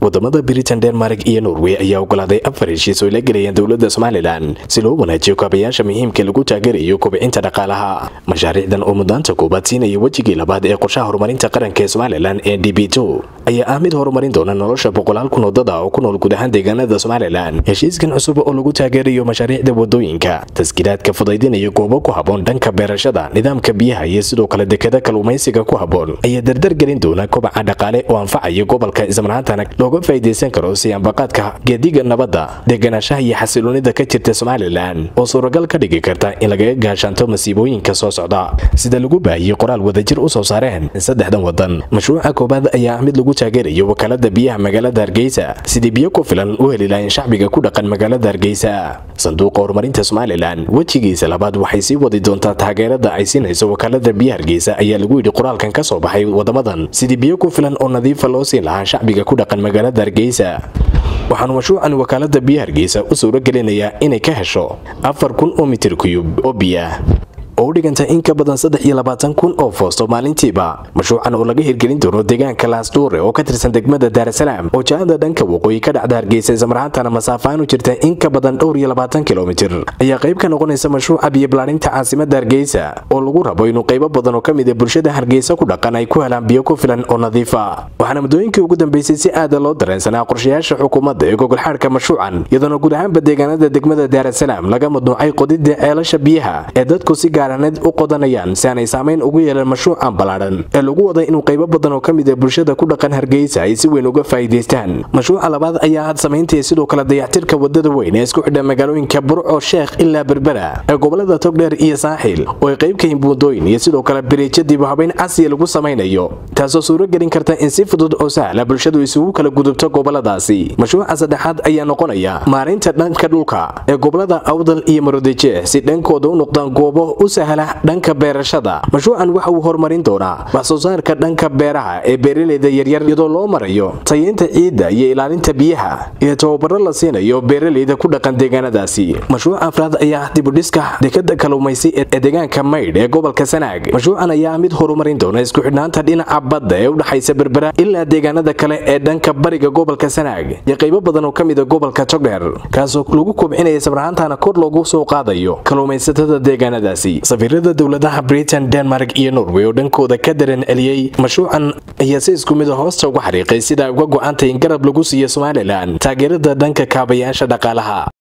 wadamada Britain, Denmark iyo Norway ayaa ogolaaday afar heshiis oo la galayeen dawladda Somaliland si loo wanaajiyo kaabayaasha muhiimka lagu taageerayo kobcinta dhaqaalaha. Mashaariicdan oo mudnaanta koobaad siinaya wajigii labaad ee qorshaha horumarinta qaranka ee Somaliland ee DB2 ayaa mid horumarin doona nolosha boqolaal kun oo dad ah oo ku nool guud ahaan deegaanada Somaliland. Heshiiskan cusub oo lagu taageerayo mashaariicda wadooyinka, taskiilaadka fudaydinaya goobo ku haboon dhanka beerashada, nidaamka biyaha iyo sidoo kale dekedda kalluumaysiga ku haboon ayaa dardar gelin doona kobaca dhaqaale oo anfacaya gobolka ismaraantana looga faa'iideysan karo siyaanbaqaadka geediga nabadda, deegaanashaha iyo xasiloonida ka jirta Somaliland oo suuragal ka dhigi karta in laga gaashaanto masiibooyinka soo socda. Sida lagu baahiyay qoraal wadajir u soo saareen saddexdan wadan, mashruuca koobaad ayaa mid lagu taageerayo wakaalada biyaha magaalada Hargeysa sidii biyo ku filan u heli lahayn shacbiga ku dhaqan magaalada Hargeysa. Sanduuqa horumarinta Somaliland wajigiisa labaad waxay sii wadi doontaa taageerada ay siinayso wakaalada biyaha Hargeysa ayaa lagu yidhi qoraalkan ka soo baxay wadamadan sidii biyo ku filan oo nadiif ah loo siin lahaa shacbiga ku dhaqan magaalada Hargeysa. waxaan mashruucan wakaalada biyaha Hargeysa u suura gelinayaa inay ka hesho 4,000 oo mitir cube oo biyaha oo dhiganta in ka badan 23,000 oo foosto maalintiiba. Mashruucan oo laga hirgelin doono deegaanka Laasduure oo ka tirsan degmada Dar es Salaam oo jihada dhanka waqooyi ka dhacda Hargeysa ismaraantana masaafaan u jirta in ka badan 22 kilomitir ayaa qayb ka noqonaysa mashruuca biyo balaarinta caasimadda Hargeysa oo lagu rabo inuu qaybo badan oo kamid ah bulshada Hargeysa ku dhaqan ay ku helaan biyo ku filan oo nadiif ah. waxaana muddooyinkii ugu dambeysay si aad loo dareensanaa qorshayaasha xukuumadda ee gogol xaarka mashruucan, iyadoo guud ahaan deegaanada degmada Dar es Salaam laga madnuucay qodidda ceelasha biyaha ee dadku si u qodanayaan si aanay saameyn ugu yeelan mashruucan balaaran ee lagu waday inuu qaybo badan oo kamid ah bulshada ku dhaqan Hargeysa ay si weyn uga faa'iideystaan. Mashruuca labaad ayaa had sameyntii sidoo kale dayactirka wadada weyn ee isku xidha magaalooyinka Burco, Sheekh ilaa Berbera ee gobolada Togdheer iyo Saaxil oo ay qayb ka yihiin buundooyin iyo sidoo kale biriijyo dib u habeyn casri lagu sameynayo, taasoo suura gelin karta in si fudud oo sahla bulshadu isugu kala gudubto goboladaasi. Mashruuca saddexaad ayaa noqonaya maareynta dhanka dhulka ee gobolada Awdal iyo Maroodijeex si dhankooda u noqdaan goobo u dhanka beerashada. Mashruucan waxa uu horumarin doonaa wax soo saarka dhanka beeraha ee beeraleyda yaryar iyadoo loo marayo tayeynta ciidda iyo ilaalinta biyaha iyo tababaro la siinayo beeraleyda ku dhaqan deegaanadaasi. Mashruuca afraad ayaa dib u dhiska dekedda kalluumaysi ee deegaanka Maydh ee gobolka Sanaag. Mashruucan ayaa mid horumarin doona isku xidhnaanta dhinaca badda ee u dhaxaysa Berbera ilaa deegaanada kale ee dhanka bariga gobolka Sanaag iyo qaybo badan oo kamid ah gobolka Togdheer, kaasoo lagu kobcinaya sabraantana kor loogu soo qaadayo kalluumaysatada deegaanadaasi. safiirada dawladaha Britain, Denmark iyo Norway oo dhankooda ka dareen celiyay mashruucan ayaa si isku mid ah hoosta uga xariiqay sida uga go'aantay in garab lagu siiyo Somaliland taageerada dhanka kaabayaasha dhaqaalaha.